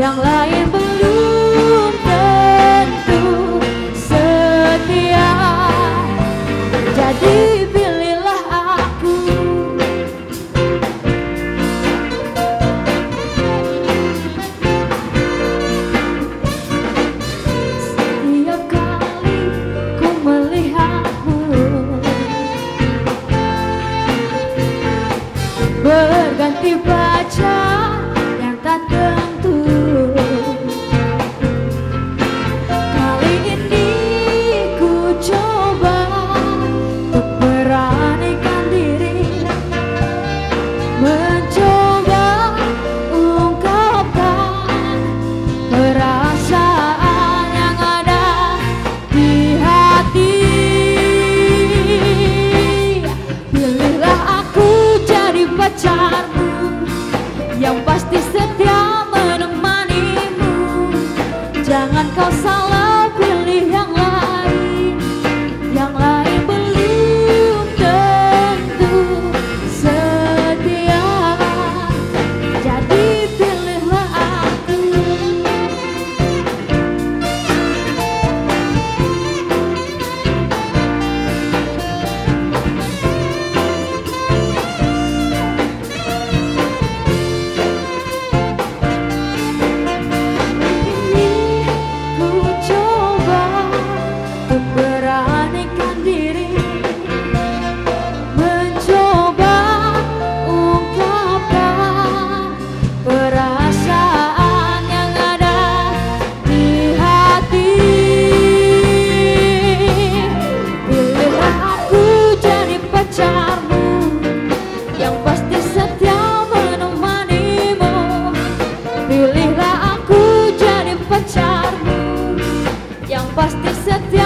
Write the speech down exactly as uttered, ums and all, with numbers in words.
yang lain belum tentu setia. Jadi pilihlah aku. Setiap kali ku melihatmu berganti pacar yang tak tentu, kali ini ku coba untuk beranikan diri, mencoba ungkapkan perasaan yang ada di hati. Pilihlah aku jadi pacarmu yang pasti setia menemanimu. Jangan kau salah pilih yang lain, yang lain belum tentu setia. Jadi pilihlah aku. Pilihlah aku jadi pacarmu yang pasti setia